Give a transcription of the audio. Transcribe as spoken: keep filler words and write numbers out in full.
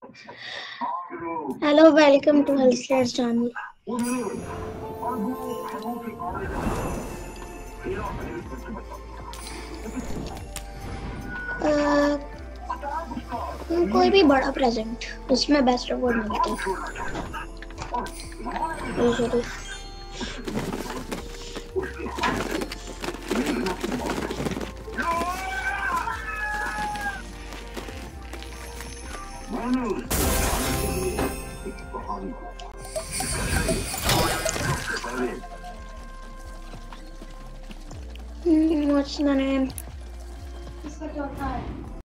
Hello, welcome to Healthcare's channel. Uh, कोई भी बड़ा प्रेजेंट उसमें बेस्ट रिवॉर्ड मिलता है usually. Hmm, what's the name?